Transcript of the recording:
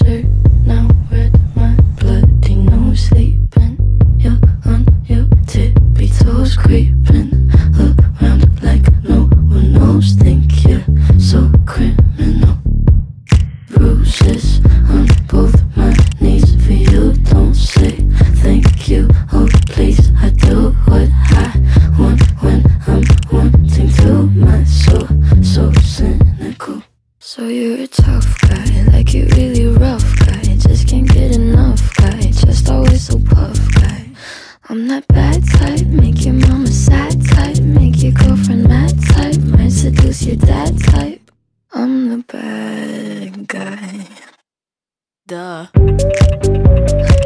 closer now, with my bloody nose sleeping. You're on your tippy toes, creeping around like no one knows. Think you're so criminal. Bruises on both my knees for you. Don't say thank you, oh please. I do what I want when I'm wanting to. My soul so cynical. So you're a tough guy, like you really rough guy. Just can't get enough guy, just always so puff guy. I'm that bad type, make your mama sad type, make your girlfriend mad type, might seduce your dad type. I'm the bad guy. Duh.